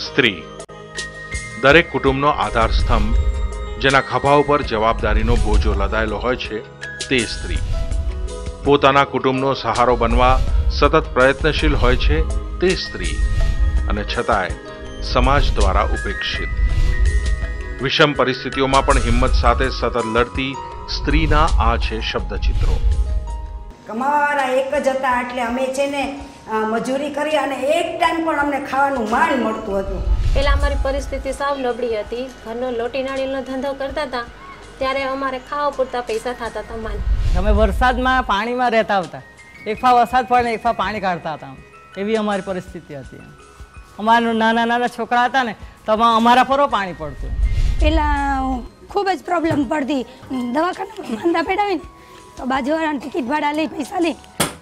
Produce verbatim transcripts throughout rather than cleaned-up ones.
સ્ત્રી દરેક કુટુંબનો આધાર સ્તંભ, જેના ખભા ઉપર જવાબદારીનો બોજો લદાયેલો હોય છે, તે સ્ત્રી પોતાના કુટુંબનો સહારો બનવા સતત પ્રયત્નશીલ હોય છે, તે સ્ત્રી અને છતાંય સમાજ દ્વારા ઉપેક્ષિત, વિષમ પરિસ્થિતિઓમાં પણ હિંમત સાથે સતત લડતી સ્ત્રીના આ છે શબ્દચિત્રો. અમારા એક જ હતા એટલે અમે છે ને મજૂરી કરી અને એક ટાઈમ પણ અમને ખાવાનું માંડ મળતું હતું. પહેલાં અમારી પરિસ્થિતિ સાવ નબળી હતી. ઘરનો લોટી નાળીનો ધંધો કરતા હતા ત્યારે અમારે ખાવા પૂરતા પૈસા થતા હતા. માન અમે વરસાદમાં પાણીમાં રહેતા હતા. એક ફા વરસાદ પડે એક ફા પાણી કાઢતા હતા. એવી અમારી પરિસ્થિતિ હતી. અમારા નાના નાના છોકરા હતા ને તો અમારા પર પાણી પડતું. પહેલાં ખૂબ જ પ્રોબ્લેમ પડતી. દવાખાનામાં માંદા પડાવી ને તો બાજુવાળાને ટિકિટ ભાડા લઈ પૈસા લઈ.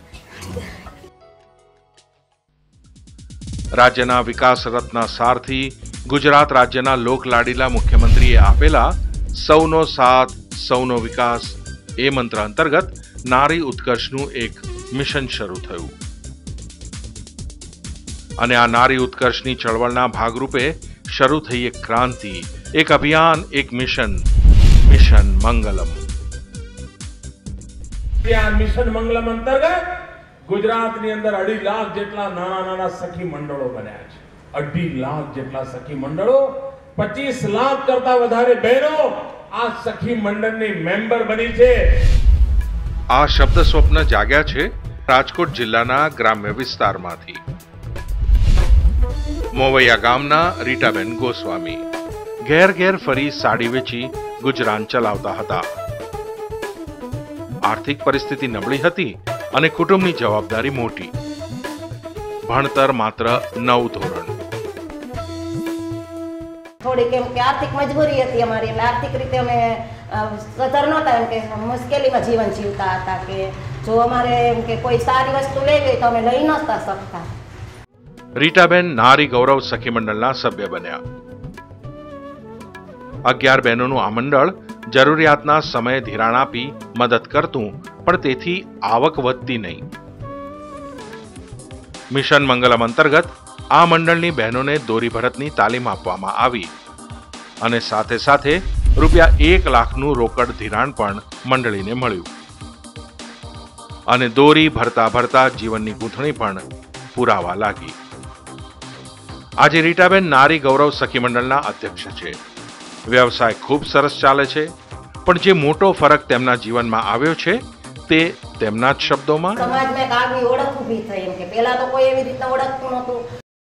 રાજ્યના વિકાસ રથના સારથી ગુજરાત રાજ્યના લોકલાડીલા મુખ્યમંત્રીએ આપેલા સૌનો સાથ સૌનો વિકાસ એ મંત્ર અંતર્ગત નારી ઉત્કર્ષનું એક મિશન શરૂ થયું અને આ નારી ઉત્કર્ષની ચળવળના ભાગરૂપે શરૂ થઈ એક ક્રાંતિ, એક અભિયાન, એક mission, mission Mangalam. Mission Mangalam અંતર્ગત ગુજરાતની અંદર અઢી લાખ જેટલા નાના નાના સખી મંડળો બન્યા છે. અઢી લાખ જેટલા સખી મંડળો, પચીસ લાખ કરતા વધારે બહેનો આ સખી મંડળની મેમ્બર બની છે. આ શબ્દ સ્વપ્ન જાગ્યા છે રાજકોટ જિલ્લાના ગ્રામ્ય વિસ્તારમાંથી. મોવૈયા ગામના રીટાબેન ગોસ્વામી ઘેર ઘેર ફરી સાડી વેચી ગુજરાન ચલાવતા હતા. આર્થિક પરિસ્થિતિ નબળી હતી અને કુટુંબની જવાબદારી મોટી. ભણતર માત્ર નવ ધોરણ. થોડી કેમ કે આર્થિક મજબૂરી હતી અમારી, એટલે આર્થિક રીતે અમે સધર નહોતા, એમ કે મુશ્કેલીમાં જીવન જીવતા હતા કે જો અમારે એમ કે કોઈ સારી વસ્તુ લઈ ગઈ તો અમે લઈ નહોતા શકતા. રીટાબેન નારી ગૌરવ સખી મંડળના સભ્ય બન્યા. અગિયાર બહેનોનું આ મંડળ જરૂરિયાતના સમયે ધિરાણ આપી મદદ કરતું, પણ તેથી આવક વધતી નહીં. મિશન મંગલમ અંતર્ગત આ મંડળની બહેનોને દોરી ભરતની તાલીમ આપવામાં આવી અને સાથે સાથે રૂપિયા એક લાખનું રોકડ ધિરાણ પણ મંડળીને મળ્યું અને દોરી ભરતા ભરતા જીવનની ગૂંથણી પણ પુરાવા લાગી. આજે રીટાબેન નારી ગૌરવ સખી મંડળના અધ્યક્ષ છે. વ્યવસાય ખૂબ સરસ ચાલે છે, પણ જે મોટો ફરક તેમના જીવનમાં આવ્યો છે તે તેમના જ શબ્દોમાં. સમાજમાં એક આગવી ઓળખ ઊભી થઈ, એમ કે પહેલા તો કોઈ એવી રીતના ઓળખતું નહોતું.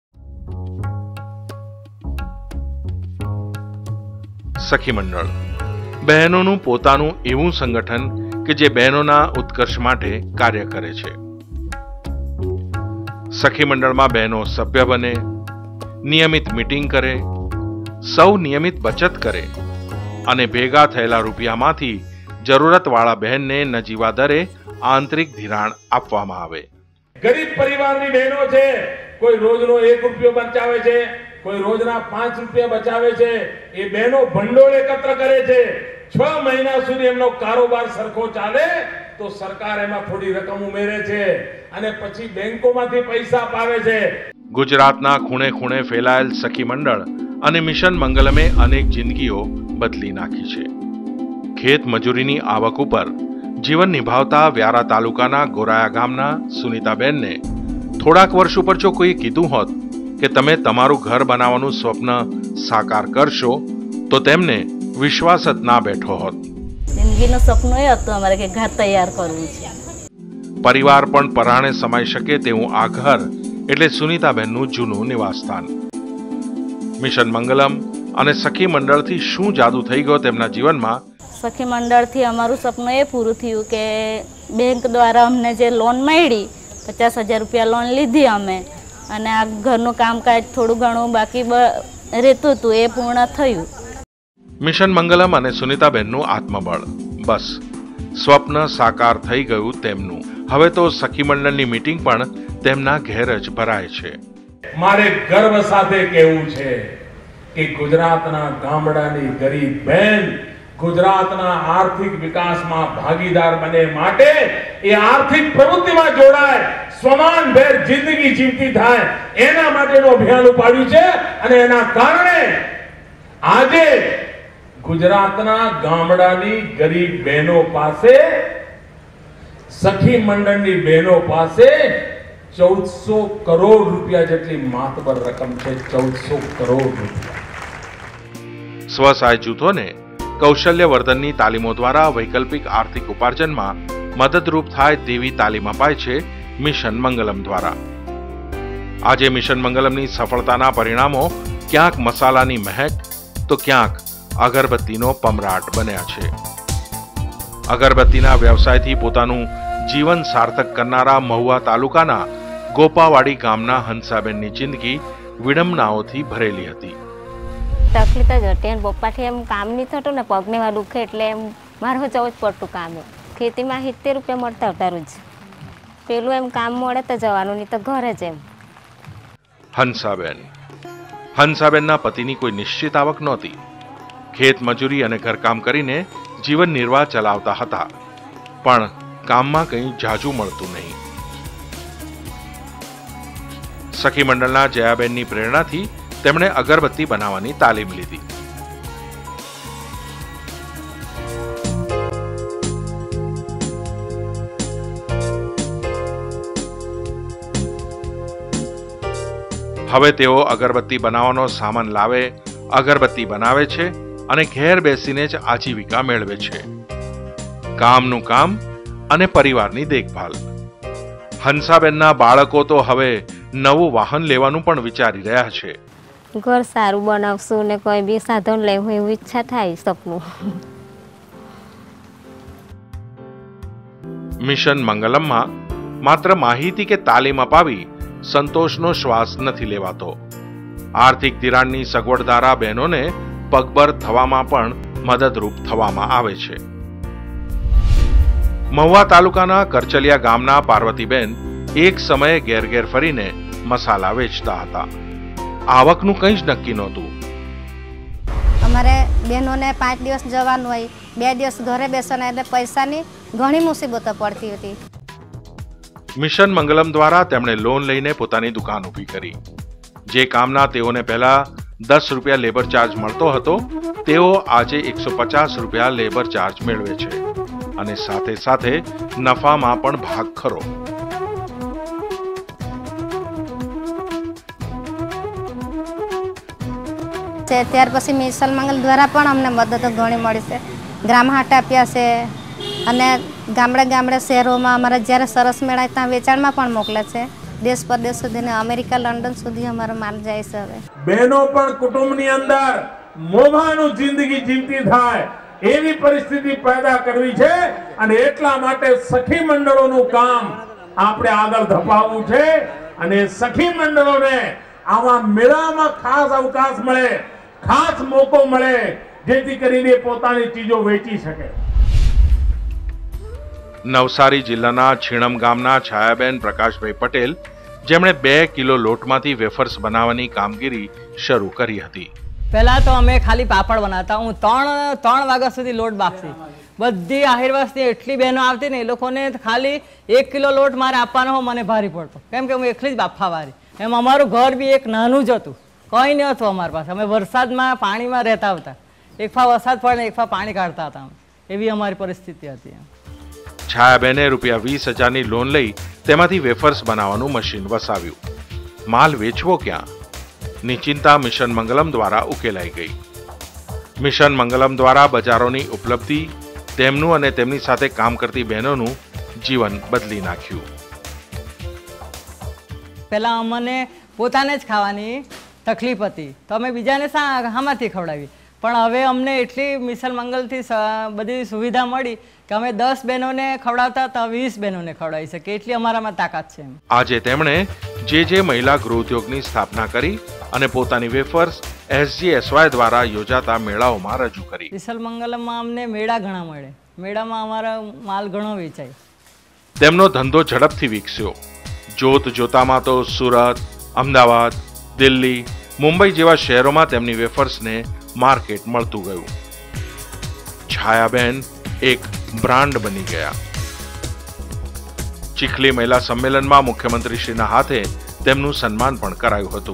સખી મંડળ બહેનોનું પોતાનું એવું સંગઠન કે જે બહેનોના ઉત્કર્ષ માટે કાર્ય કરે છે. સખી મંડળમાં બહેનો સભ્ય બને, નિયમિત મીટિંગ કરે, સૌ નિયમિત બચત કરે અને ભેગા થયેલા રૂપિયામાંથી જરૂરતવાળા બહેનને નજીવા દરે આંતરિક ધિરાણ આપવામાં આવે. ગરીબ પરિવારની બહેનો છે, કોઈ રોજનો એક રૂપિયો બચાવે છે, કોઈ રોજના પાંચ રૂપિયા બચાવે છે. એ બહેનો ભંડોળ એકત્ર કરે છે. છ મહિના સુધી એમનો કારોબાર સરખો ચાલે તો સરકાર એમાં થોડી રકમ ઉમેરે છે અને પછી બેંકોમાંથી પૈસા પાવે છે. ગુજરાતના ખૂણે ખૂણે ફેલાયેલ સખી મંડળ અને મિશન મંગલમે અનેક જિંદગીઓ બદલી નાખી છે. ખેત મજૂરીની આવક ઉપર જીવન નિભાવતા વ્યારા તાલુકાના ગોરાયા ગામના સુનીતાબેનને થોડાક વર્ષ ઉપર જો કોઈ કીધું હોત કે તમે તમારું ઘર બનાવવાનું સ્વપ્ન સાકાર કરશો તો તેમને વિશ્વાસ જ ના બેઠો હોત. જિંદગીનો સપનો એ હતો અમારે કે ઘર તૈયાર કરવું છે. પરિવાર પણ પરાણે સમાઈ શકે તેવું આ ઘર એટલે સુનીતાબેનનું જૂનું નિવાસસ્થાન. મિશન મંગલમ અને સખી મંડળથી શું જાદુ થઈ ગયો તેમના જીવનમાં? સખી મંડળથી અમારું સપનું એ પૂરું થયું કે બેંક દ્વારા અમને જે લોન મળી, પચાસ હજાર રૂપિયા લોન લીધી અમે, અને આ ઘરનું કામકાજ થોડું ઘણું બાકી રહેતું હતું એ પૂર્ણ થયું. મિશન મંગલમ અને સુનીતાબેનનું આત્મબળ, બસ સ્વપ્ન સાકાર થઈ ગયું તેમનું. હવે તો સખી મંડળની મીટિંગ પણ તેમના ઘેર જ ભરાય છે. મારે ગર્વ સાથે કહેવું છે કે ગુજરાતના ગામડાની ગરીબ બહેન ગુજરાતના આર્થિક વિકાસમાં ભાગીદાર બને માટે એ આર્થિક પ્રવૃત્તિમાં જોડાય, સ્વમાનભેર જિંદગી જીવતી થાય એના માટેનું અભિયાન ઉપાડ્યું છે અને એના કારણે આજે ગુજરાતના ગામડાની ગરીબ બહેનો પાસે, સખી મંડળની બહેનો પાસે ચૌદસો કરોડ રૂપિયા જેટલી માતબર રકમ છે. ચૌદસો કરોડ રૂપિયા. સ્વસહાય જૂથોને કૌશલ્યવર્ધનની તાલીમો દ્વારા વૈકલ્પિક આર્થિક ઉપાર્જનમાં મદદરૂપ થાય તેવી તાલીમ અપાય છે મિશન મંગલમ દ્વારા. આજે મિશન મંગલમની સફળતાના પરિણામો ક્યાંક મસાલાની મહેક તો ક્યાંક અગરબત્તીનો પમરાટ બન્યા છે. અગરબત્તીના વ્યવસાયથી પોતાનું જીવન સાર્થક કરનારા મહુવા તાલુકાના ગોપાવાડી ગામના હંસાબેનની જિંદગી વિડંબનાઓથી ભરેલી હતી. તકલીફ જ હતી અને પપ્પાથી એમ કામ નહીં થતું ને, પગને એવા દુખે એટલે એમ મારે જવું જ પડતું કામે. ખેતીમાં સિત્તેર રૂપિયા મળતા હતા રોજ. પેલું એમ કામ મળે તો જવાનું, નહીં તો ઘરે જ એમ. હંસાબેન હંસાબેનના પતિની કોઈ નિશ્ચિત આવક નહોતી. ખેત મજૂરી અને ઘરકામ કરીને જીવન નિર્વાહ ચલાવતા હતા, પણ કામમાં કંઈ જાજુ મળતું નહીં. સખી મંડળના જયાબેનની પ્રેરણાથી તેમણે અગરબત્તી બનાવવાની તાલીમ લીધી. હવે તેઓ અગરબત્તી બનાવવાનો સામાન લાવે, અગરબત્તી બનાવે છે અને ઘેર બેસીને જ આજીવિકા મેળવે છે. કામનું કામ અને પરિવારની દેખભાલ. હંસાબેનના બાળકો તો હવે નવું વાહન લેવાનું પણ વિચારી રહ્યા છે. ઘર સારું બનાવશું ને કોઈ બી સાધન લેવું એવું ઈચ્છા થાય, સપનું. મિશન મંગલમમાં માત્ર માહિતી કે તાલીમ અપાવી સંતોષનો શ્વાસ નથી લેવાતો. આર્થિક ધિરાણની સગવડ દ્વારા બહેનોને પગભર થવામાં પણ મદદરૂપ થવામાં આવે છે. મહુવા તાલુકાના કરચલિયા ગામના પાર્વતીબેન એક સમયે ઘેર ઘેર ફરીને મસાલા વેચતા હતા. આવકનું કંઈ જ નક્કી નહોતું. અમારે બહેનોને પાંચ દિવસ જવાનું હોય, બે દિવસ ઘરે બેસવાના, એટલે પૈસાની ઘણી મુસીબતો પડતી હતી. મિશન મંગલમ દ્વારા તેમણે લોન લઈને પોતાની દુકાન ઊભી કરી. જે કામના તેઓને પહેલા દસ રૂપિયા લેબર ચાર્જ મળતો હતો, તેઓ આજે એકસો પચાસ રૂપિયા લેબર ચાર્જ મેળવે છે અને સાથે સાથે નફામાં પણ ભાગ ખરો. ત્યાર પછી મિશન મંગલ દ્વારા પણ અમને મદદ ઘણી મળી છે. ગ્રામ હાટ આપ્યા છે અને ગામડે ગામડે શહેરોમાં અમારા જ્યારે સરસ મેળાય ત્યાં વેચાણમાં પણ મોકલે છે. દેશ પરદેશ સુધી ને અમેરિકા, લંડન સુધી અમારો માલ જાય છે. હવે બહેનો પણ કુટુંબની અંદર મોભાનું જિંદગી જીવતી થાય એવી પરિસ્થિતિ પેદા કરવી છે અને એટલા માટે સખી મંડળોનું કામ આપણે આગળ ધપાવવું છે અને સખી મંડળોને આવા મેળામાં ખાસ અવકાશ મળે, ખાસ મોકો મળે, જેથી કરીને પોતાની ચીજો વેચી શકે. નવસારી જિલ્લાના છીણમ ગામના છાયાબેન પ્રકાશભાઈ પટેલ, જેમણે બે કિલો લોટમાંથી વેફર્સ બનાવવાની કામગીરી શરૂ કરી હતી. પહેલા તો અમે ખાલી પાપડ બનાવતા. હું ત્રણ ત્રણ વાગ્યા સુધી લોટ બાફતી. બધી આહિરવાસની એટલી બહેનો આવતી ને, એ લોકોને ખાલી એક કિલો લોટ મારે આપવાનો હોય, મને ભારી પડતો, કેમ કે હું એકલી જ બાફાવાળી. એમ અમારું ઘર બી એક નાનું જ હતું, કંઈ નહીં હતું અમારી પાસે. અમે વરસાદમાં પાણીમાં રહેતા હતા. એક ફા વરસાદ પડે એક ફા પાણી કાઢતા હતા. એવી અમારી પરિસ્થિતિ હતી. છાયાબેને રૂપિયા વીસ હજારની લોન લઈ તેમાંથી વેફર્સ બનાવવાનું મશીન વસાવ્યું. માલ વેચવો ક્યાં? ની ચિંતા મિશન મંગલમ દ્વારા ઉકેલાઈ ગઈ. મિશન મંગલમ દ્વારા બજારોની ઉપલબ્ધિ તેમનું અને તેમની સાથે કામ કરતી બહેનોનું જીવન બદલી નાખ્યું. પહેલા અમને પોતાને જ ખાવાની તકલીફ હતી, તો અમે બીજાને શામાંથી ખવડાવી. પણ હવે અમને એટલી મિશન મંગલથી બધી સુવિધા મળી કે અમે દસ બહેનોને ખવડાવતા તો વીસ બહેનોને ખવડાવી શકીએ, એટલી અમારામાં તાકાત છે. આજે તેમણે જે જે મહિલા ગૃહ ઉદ્યોગની સ્થાપના કરી અને પોતાની વેફર્સ એસજીએસવાય દ્વારા યોજાતા મેળાઓમાં રજૂ કરી. મિશન મંગલમમાં અમને મેળા ઘણા મળે, મેળામાં અમારો માલ ઘણો વેચાય. તેમનો ધંધો ઝડપથી વિકસ્યો. જોત જોતામાં તો સુરત, અમદાવાદ, દિલ્હી, મુંબઈ જેવા શહેરોમાં તેમની વેફર્સને માર્કેટ મળતું ગયું. છાયાબેન એક બ્રાન્ડ બની ગયા. ચીખલી મહિલા સંમેલનમાં મુખ્યમંત્રીશ્રીના હાથે તેમનું સન્માન પણ કરાયું હતું.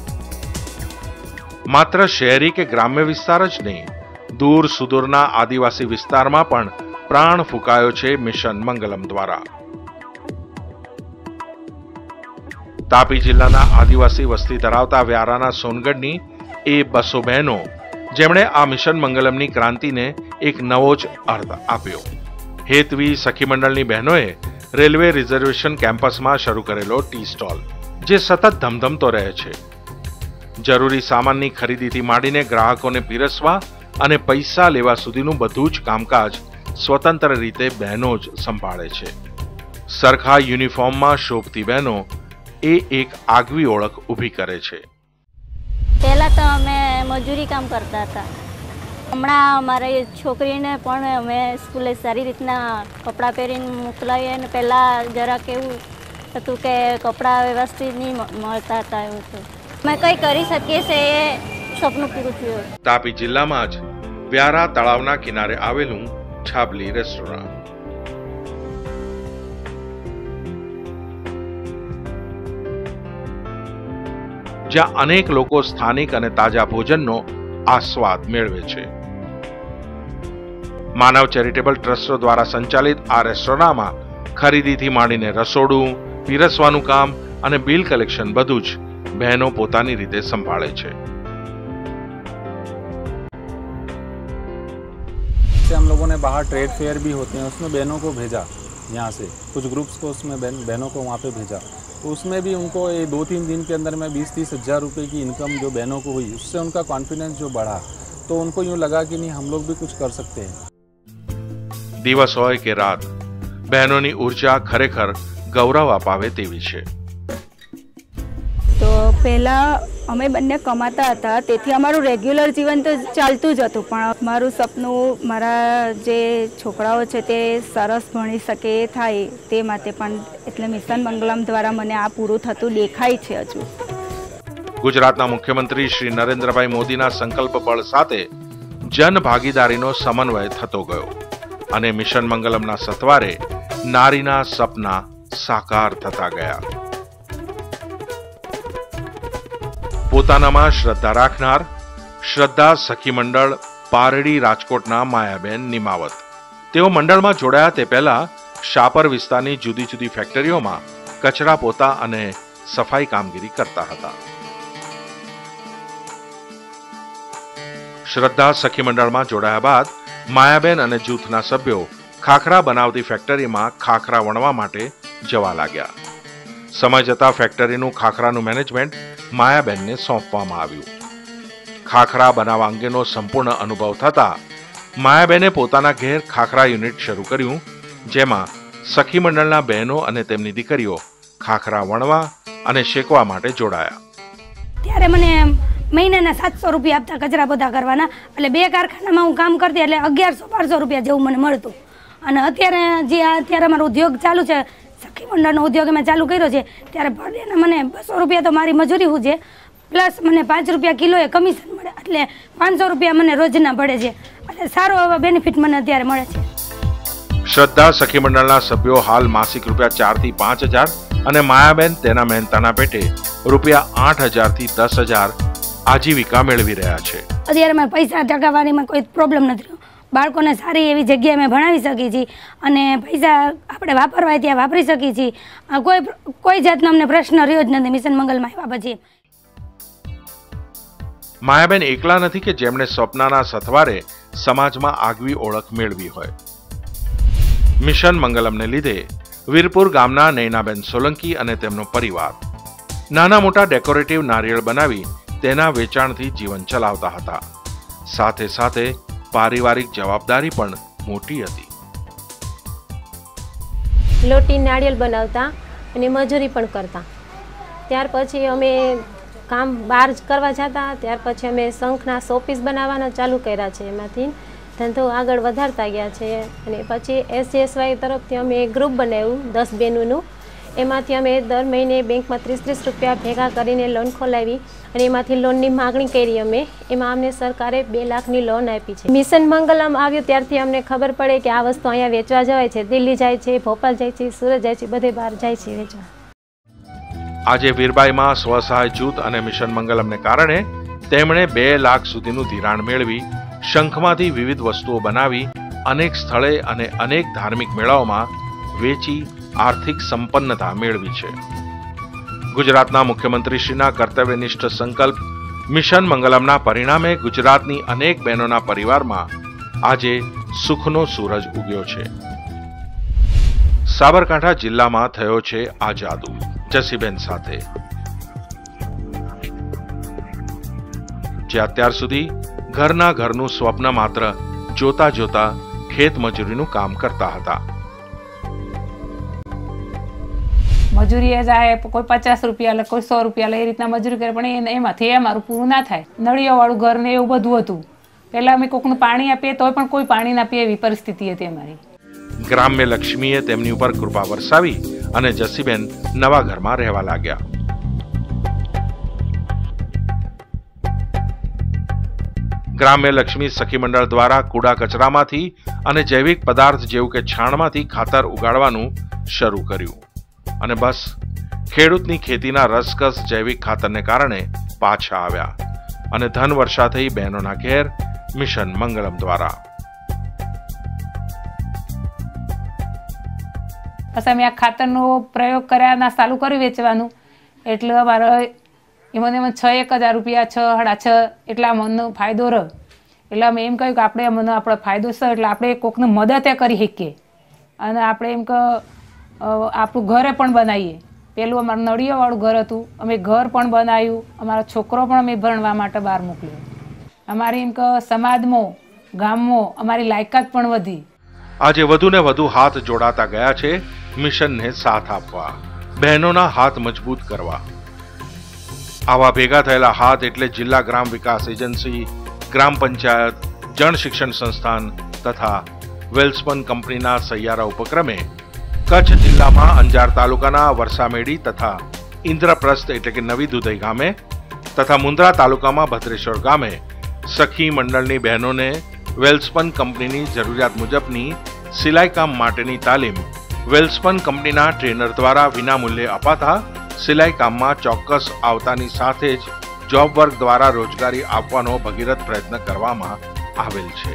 માત્ર શહેરી કે ગ્રામ્ય વિસ્તાર જ નહીં, દૂર સુદૂરના આદિવાસી વિસ્તારમાં પણ પ્રાણ ફૂંકાયો છે મિશન મંગલમ દ્વારા. તાપી જિલ્લાના આદિવાસી વસ્તી ધરાવતા વ્યારાના સોનગઢની એ બસો બહેનો જેમણે આ મિશન મંગલમની ક્રાંતિને એક નવો જ અર્થ આપ્યો. હેતવી સખી મંડળની બહેનોએ રેલવે રિઝર્વેશન કેમ્પસમાં શરૂ કરેલો ટી સ્ટોલ જે સતત ધમધમતો રહે છે. જરૂરી સામાનની ખરીદીથી માંડીને ગ્રાહકોને પીરસવા અને પૈસા લેવા સુધીનું બધું જ કામકાજ સ્વતંત્ર રીતે બહેનો જ સંભાળે છે. સરખા યુનિફોર્મમાં શોભતી બહેનો એ એક આગવી ઓળખ ઊભી કરે છે. પહેલાં તો અમે મજૂરી કામ કરતા હતા. હમણાં અમારી છોકરીને પણ અમે સ્કૂલે સારી રીતના કપડાં પહેરીને મોકલાવીએ અને પહેલાં જરાક એવું હતું કે કપડાં વ્યવસ્થિત નહીં મળતા હતા. એવું હતું અમે કંઈ કરી શકીએ છીએ એ સપનું પૂરું થયું. તાપી જિલ્લામાં જ વ્યારા તળાવના કિનારે આવેલું છાબલી રેસ્ટોરન્ટ. જ્યાં અનેક લોકો સ્થાનિક અને તાજા ભોજનનો આસ્વાદ મેળવે છે. માનવ ચેરિટેબલ ટ્રસ્ટો દ્વારા સંચાલિત આ રેસ્ટોરન્ટમાં ખરીદીથી માંડીને રસોડું, પીરસવાનું કામ અને બિલ કલેક્શન બધું જ બહેનો પોતાની રીતે સંભાળે છે. हम लोगों ने बाहर ट्रेड फेयर भी होते हैं, उसमें बहनों को भेजा यहाँ से, कुछ ग्रुप्स को उसमें बहन बहनों को वहाँ पे भेजा. तो उसमें भी उनको ये दो तीन दिन के अंदर में बीस तीस हजार रुपए की इनकम जो बहनों को हुई, उससे उनका कॉन्फिडेंस जो बढ़ा, तो उनको यूँ लगा कि नहीं हम लोग भी कुछ कर सकते हैं. દિવસ હોય કે રાત, બહેનોની ઉર્જા ખરેખર ગૌરવ અપાવે તેવી છે. તો પહેલાં અમે બંને કમાતા હતા, તેથી અમારું રેગ્યુલર જીવન તો ચાલતું જ હતું, પણ મારું સપનું મારા જે છોકરાઓ છે તે સરસ ભણી શકે એ થાય તે માટે પણ એટલે મિશન મંગલમ દ્વારા મને આ પૂરું થતું દેખાય છે. હજુ ગુજરાતના મુખ્યમંત્રી શ્રી નરેન્દ્રભાઈ મોદીના સંકલ્પ બળ સાથે જન ભાગીદારીનો સમન્વય થતો ગયો અને મિશન મંગલમના સથવારે નારીના સપના સાકાર થતા ગયા. પોતાનામાં શ્રદ્ધા રાખનાર શ્રદ્ધા સખી મંડળ પારડી રાજકોટના માયાબેન નિમાવત. તેઓ મંડળમાં જોડાયા તે પહેલા શાપર વિસ્તારની જુદી જુદી ફેક્ટરીઓમાં કચરા પોતા અને સફાઈ કામગીરી કરતા હતા. શ્રદ્ધા સખી મંડળમાં જોડાયા બાદ માયાબેન અને જૂથના સભ્યો ખાખરા બનાવતી ફેક્ટરીમાં ખાખરા વણવા માટે જવા લાગ્યા. સમય જતા ફેક્ટરીનું ખાખરાનું મેનેજમેન્ટ માયાબેનને સોંપવામાં આવ્યું. ખાખરા બનાવવા અંગેનો સંપૂર્ણ અનુભવ થતા માયાબેને પોતાના ઘેર ખાખરા યુનિટ શરૂ કર્યું, જેમાં સખી મંડળના બહેનો અને તેમની દીકરીઓ ખાખરા વણવા અને શેકવા માટે જોડાયા. ત્યારે મને મહિનાના સાતસો રૂપિયા આપતા કચરા પોતા કરવાના, એટલે બે કારખાનામાં હું કામ કરતી એટલે અગિયારસો બારસો રૂપિયા જેવું મને મળતું. અને અત્યારે જે અત્યારે અમારો ઉદ્યોગ ચાલુ છે, સખી મંડળનો ઉદ્યોગ મેં ચાલુ કર્યો છે, ત્યારે પર ડેના મને બસો રૂપિયા તો મારી મજૂરી હું છે, પ્લસ મને પાંચ રૂપિયા કિલોએ કમિશન મળે, એટલે પાંચસો રૂપિયા મને રોજના પડે છે. એટલે સારો એવો બેનિફિટ મને અત્યારે મળે છે. શ્રદ્ધા સખી મંડળના સભ્યો હાલ માસિક રૂપિયા ચાર થી પાંચ હજાર અને માયાબેન તેના મહેનતાના પેટે રૂપિયા આઠ હજાર થી દસ હજાર આજીવિકા મેળવી રહ્યા છે. અત્યારે મેં પૈસા ટકાવારીમાં કોઈ પ્રોબ્લેમ નથી. બાળકોને સારી એવી જગ્યાએ મેં ભણાવી શકી છીએ અને પૈસા આપણે વાપરવાય ત્યાં વાપરી શકીએ છીએ. કોઈ કોઈ જાતનો અમને પ્રશ્ન રહ્યો જ નથી મિશન મંગલમાં આવ્યા પછી. માયાબેન એકલા નથી કે જેમણે સ્વપ્નના સથવારે સમાજમાં આગવી ઓળખ મેળવી હોય. મિશન મંગલમને લીધે વીરપુર ગામના નૈનાબેન સોલંકી અને તેમનો પરિવાર નાના મોટા ડેકોરેટિવ નારિયેળ બનાવી તેના વેચાણથી જીવન ચલાવતા હતા. સાથે સાથે પારિવારિક જવાબદારી પણ મોટી હતી. લોટી નાળિયેર બનાવતા અને મજૂરી પણ કરતા. ત્યાર પછી અમે કામ બહાર કરવા જતા, ત્યાર પછી અમે શંખના શોપીસ બનાવવાના ચાલુ કર્યા છે. એમાંથી ધંધો આગળ વધારતા ગયા છે અને પછી એસજીએસવાય તરફથી અમે એક ગ્રુપ બનાવ્યું દસ બહેનોનું. એમાંથી અમે દર મહિને બેંકમાં ત્રીસ ત્રીસ રૂપિયા ભેગા કરીને લોન ખોલાવી અને એમાંથી લોનની માગણી કરી અમે એમાં અમને સરકારે બે લાખની લોન આપી છે. મિશન મંગલમ આવ્યું ત્યારથી અમને ખબર પડે કે આ વસ્તુ અહીંયા વેચવા જવાય છે, દિલ્હી જાય છે, ભોપાલ જાય છે, સુરત જાય છે, બધે બહાર જાય છે વેચવા. આજે વીરબાઈમાં સ્વસહાય જૂથ અને મિશન મંગલમને કારણે તેમણે બે લાખ સુધીનું ધિરાણ મેળવી શંખમાંથી વિવિધ વસ્તુઓ બનાવી અનેક સ્થળે અને અનેક ધાર્મિક મેળાઓમાં વેચી આર્થિક સંપન્નતા મેળવી છે. ગુજરાતના મુખ્યમંત્રીશ્રીના કર્તવ્યનિષ્ઠ સંકલ્પ મિશન મંગલમના પરિણામે ગુજરાતની અનેક બહેનોના પરિવારમાં આજે સુખનો સૂરજ ઉગ્યો છે. સાબરકાંઠા જિલ્લામાં થયો છે આ જાદુ જસીબેન સાથે, જે અત્યાર સુધી ઘરના ઘરનું સ્વપ્ન માત્ર જોતા જોતા ખેત મજૂરીનું કામ કરતા હતા. મજૂરીએ જાય, કોઈ પચાસ રૂપિયા લે, કોઈ સો રૂપિયા લે, એ રીતના મજૂરી કરે, પણ એમાંથી એ મારું પૂરું ના થાય. નળિયાવાળું ઘર ને એવું બધું હતું. પહેલા અમે કોકનું પાણી આપીએ તોય પણ કોઈ પાણી ના આપીએ એવી પરિસ્થિતિ હતી અમારી. ગ્રામ્ય લક્ષ્મીએ તેમની ઉપર કૃપા વરસાવી અને જસીબેન નવા ઘરમાં રહેવા લાગ્યા. ગ્રામ્ય લક્ષ્મી સખી મંડળ દ્વારા કુડા કચરામાંથી અને જૈવિક પદાર્થ જેવું કે છાણમાંથી ખાતર ઉગાડવાનું શરૂ કર્યું અને બસ ખેડૂતની ખેતીના રસકસ જૈવિક ખાતરને કારણે પાછા આવ્યા અને ધન વર્ષા થઈ બહેનોના ઘેર મિશન મંગલમ દ્વારા. પછી અમે આ ખાતરનો પ્રયોગ કર્યા ના ચાલુ કર્યું વેચવાનું, એટલે અમારે એમાં એમાં છ એક હજાર રૂપિયા છ સાડા છ એટલા મનનો ફાયદો રહ્યો. એટલે અમે એમ કહ્યું કે આપણે મને આપણો ફાયદો છે એટલે આપણે કોકને મદદ કરી શકીએ અને આપણે એમ કે આપણું ઘરે પણ બનાવીએ. પેલું અમારું નળિયાવાળું ઘર હતું, અમે ઘર પણ બનાવ્યું, અમારો છોકરો પણ અમે ભણવા માટે બહાર મોકલ્યો. અમારી એમ કે સમાજમાં ગામમાં અમારી લાયકાત પણ વધી. આજે વધુ ને વધુ હાથ જોડાતા ગયા છે મિશનને સાથ આપવા, બહેનોના હાથ મજબૂત કરવા. આવા ભેગા થયેલા હાથ એટલે જિલ્લા ગ્રામ વિકાસ એજન્સી, ગ્રામ પંચાયત, જન શિક્ષણ સંસ્થાન તથા વેલ્સપન કંપનીના સહિયારા ઉપક્રમે કચ્છ જિલ્લામાં અંજાર તાલુકાના વરસામેડી તથા ઇન્દ્રપ્રસ્થ એટલે કે નવી દુધઈ ગામે તથા મુન્દ્રા તાલુકામાં ભદ્રેશ્વર ગામે સખી મંડળની બહેનોને વેલ્સપન કંપનીની જરૂરિયાત મુજબની સિલાઈ કામ માટેની તાલીમ વેલ્સપન કંપનીના ટ્રેનર દ્વારા વિનામૂલ્યે અપાતા સિલાઈ કામમાં ચોક્કસ આવતાની સાથે જ જોબ વર્ક દ્વારા રોજગારી આપવાનો ભગીરથ પ્રયત્ન કરવામાં આવેલ છે.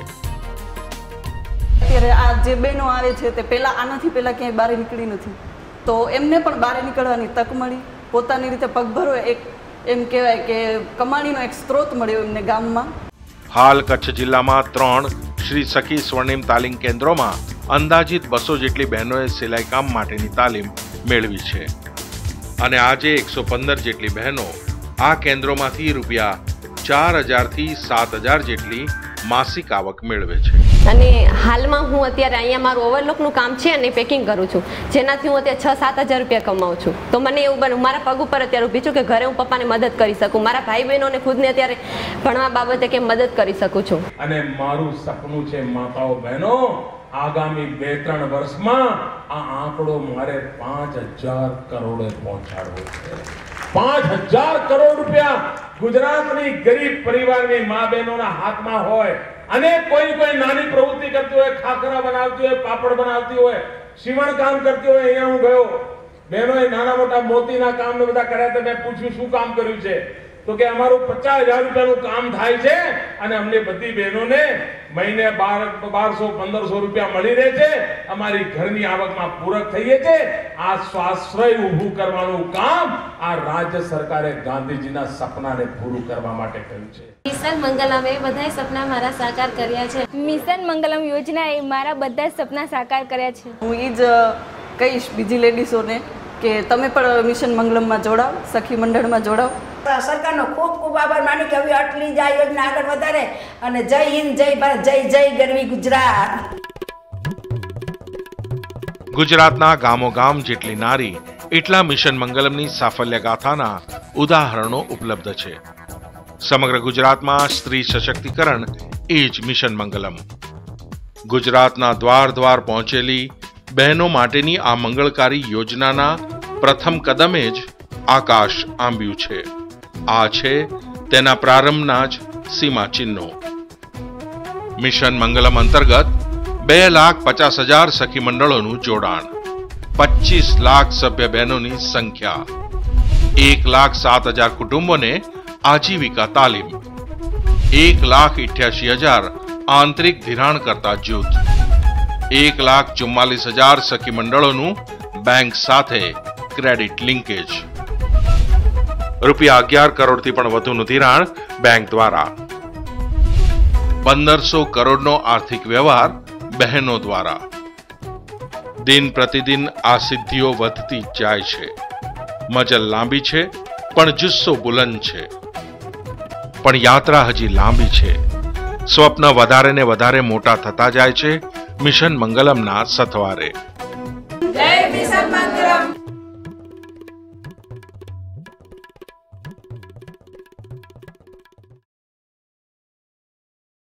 અત્યારે આ જે બહેનો આવે છે તે પહેલાં આનાથી પહેલાં ક્યાંય બહાર નીકળી નથી, તો એમને પણ બહાર નીકળવાની તક મળી, પોતાની રીતે પગભરો એક એમ કહેવાય કે કમાણીનો એક સ્ત્રોત મળ્યો એમને ગામમાં. હાલ કચ્છ જિલ્લામાં ત્રણ શ્રી સખી સ્વર્ણિમ તાલીમ કેન્દ્રોમાં અંદાજિત બસો જેટલી બહેનોએ સિલાઈ કામ માટેની તાલીમ મેળવી છે અને આજે એકસો પંદર જેટલી બહેનો આ કેન્દ્રોમાંથી રૂપિયા ચાર હજાર થી સાત હજાર જેટલી માસિક આવક મેળવે છે. અને હાલમાં હું અત્યારે અહીંયા મારું ઓવરલોકનું કામ છે અને પેકિંગ કરું છું, જેનાથી હું અત્યારે છ સાત હજાર રૂપિયા કમાઉં છું. તો મને એવું બને મારા પગ ઉપર અત્યારે ઊભી છું કે ઘરે હું પપ્પાને મદદ કરી શકું, મારા ભાઈ બહેનોને ખુદને અત્યારે ભણવા બાબતે કે મદદ કરી શકું છું. અને મારું સપનું છે માતાઓ બહેનો આગામી બે ત્રણ વર્ષમાં આ આંકડો મારે પાંચ હજાર કરોડે પહોંચાડવો છે. પાંચ હજાર કરોડ રૂપિયા ગુજરાતની ગરીબ પરિવારની મા બહેનોના હાથમાં હોય અને કોઈ કોઈ નાની પ્રવૃત્તિ કરતી હોય, ખાખરા બનાવતી હોય, પાપડ બનાવતી હોય, સીવણ કામ કરતી હોય. અહીંયા હું ગયો, બહેનોએ નાના મોટા મોતીના કામ ને બધા કર્યા તો મેં પૂછ્યું શું કામ કર્યું છે, તો કે અમારું પચાસ હજાર રૂપિયાનું કામ થાય છે અને અમને બધી બહેનોને મહિને બાર બારસો પંદરસો રૂપિયા મળી રહે છે, અમારી ઘરની આવકમાં પૂરક થઈએ છે. આ સ્વાશ્રય ઊભું કરવાનું કામ આ રાજ્ય સરકારે ગાંધીજીના સપનાને પૂરું કરવા માટે કર્યું છે. મિશન મંગલમે બધા સપના મારા સાકાર કર્યા છે. મિશન મંગલમ યોજના એ મારા બધા સપના સાકાર કર્યા છે. હું એ જ કહીશ બીજી લેડીઝોને કે તમે પણ મિશન મંગલમમાં જોડાઓ, સખી મંડળમાં જોડાઓ. સરકારનો ખૂબ ખૂબ આભાર માનું કે હવે આટલી જ આ યોજના આગળ વધારે અને જય હિન્દ, જય ભારત, જય જય ગરવી ગુજરાત. ગુજરાતના ગામો ગામ જેટલી નારી એટલા મિશન મંગલમની સાફલ્ય ગાથાના ઉદાહરણો ઉપલબ્ધ છે. સમગ્ર ગુજરાતમાં સ્ત્રી સશક્તિકરણ એ જ મિશન મંગલમ. ગુજરાતના દ્વાર દ્વાર પહોંચેલી બહેનો માટેની આ મંગળકારી યોજનાના પ્રથમ કદમે જ આકાશ આંબ્યું છે. આ છે તેના પ્રારંભના જ સીમા ચિહ્નો. મિશન મંગલમ અંતર્ગત બે લાખ પચાસ હજાર સખી મંડળોનું જોડાણ, પચીસ લાખ સભ્ય બહેનોની સંખ્યા, એક લાખ સાત હજાર કુટુંબોને આજીવિકા તાલીમ, એક લાખ ઇઠ્યાસી હજાર આંતરિક ધિરાણ કરતા જૂથ, એક લાખ ચુમ્માલીસ હજાર સખી મંડળોનું બેંક સાથે ક્રેડિટ લિંકેજ, રૂપિયા અગિયાર કરોડથી પણ વધુનું ધિરાણ બેંક દ્વારા, પંદરસો કરોડનો આર્થિક વ્યવહાર બહેનો દ્વારા. દિન પ્રતિદિન આ સિદ્ધિઓ વધતી જાય છે. મજલ લાંબી છે પણ જુસ્સો બુલંદ છે. પણ યાત્રા હજી લાંબી છે. સ્વપ્ન વધારે ને વધારે મોટા થતા જાય છે મિશન મંગલમના સથવારે.